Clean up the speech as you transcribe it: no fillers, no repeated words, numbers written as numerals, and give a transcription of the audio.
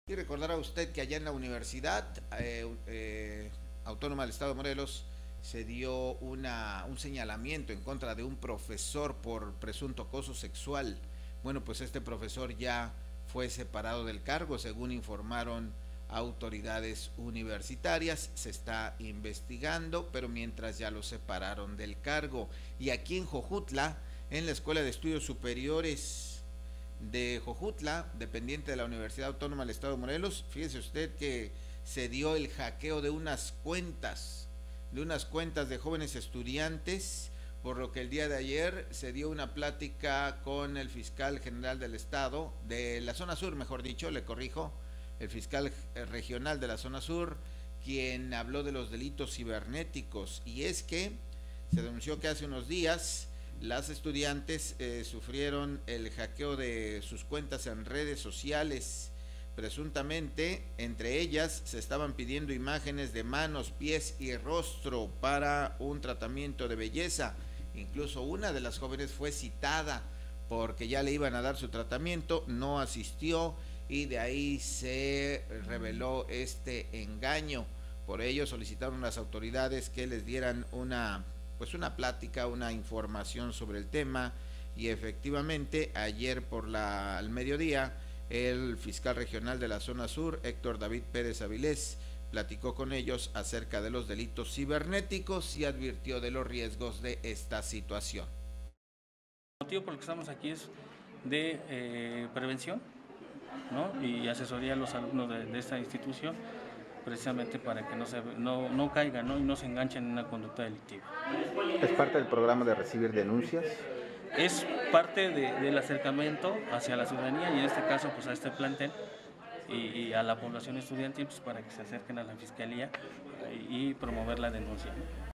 Y recordará usted que allá en la Universidad Autónoma del Estado de Morelos se dio un señalamiento en contra de un profesor por presunto acoso sexual. Bueno, pues este profesor ya fue separado del cargo, según informaron autoridades universitarias. Se está investigando, pero mientras ya lo separaron del cargo. Y aquí en Jojutla, en la Escuela de Estudios Superiores de Jojutla, dependiente de la Universidad Autónoma del Estado de Morelos, fíjese usted que se dio el hackeo de unas cuentas de jóvenes estudiantes, por lo que el día de ayer se dio una plática con el fiscal general del estado, de la zona sur, mejor dicho, le corrijo, el fiscal regional de la zona sur, quien habló de los delitos cibernéticos. Y es que se denunció que hace unos días las estudiantes sufrieron el hackeo de sus cuentas en redes sociales. Presuntamente, entre ellas se estaban pidiendo imágenes de manos, pies y rostro para un tratamiento de belleza. Incluso una de las jóvenes fue citada porque ya le iban a dar su tratamiento, no asistió y de ahí se reveló este engaño. Por ello solicitaron a las autoridades que les dieran una plática, una información sobre el tema, y efectivamente ayer al mediodía el fiscal regional de la zona sur, Héctor David Pérez Avilés, platicó con ellos acerca de los delitos cibernéticos y advirtió de los riesgos de esta situación. El motivo por el que estamos aquí es de prevención, ¿no? Y asesoría a los alumnos de esta institución, precisamente para que no caigan, ¿no? Y no se enganchen en una conducta delictiva. ¿Es parte del programa de recibir denuncias? Es parte del acercamiento hacia la ciudadanía y en este caso pues a este plantel y a la población estudiantil, pues, para que se acerquen a la fiscalía y promover la denuncia.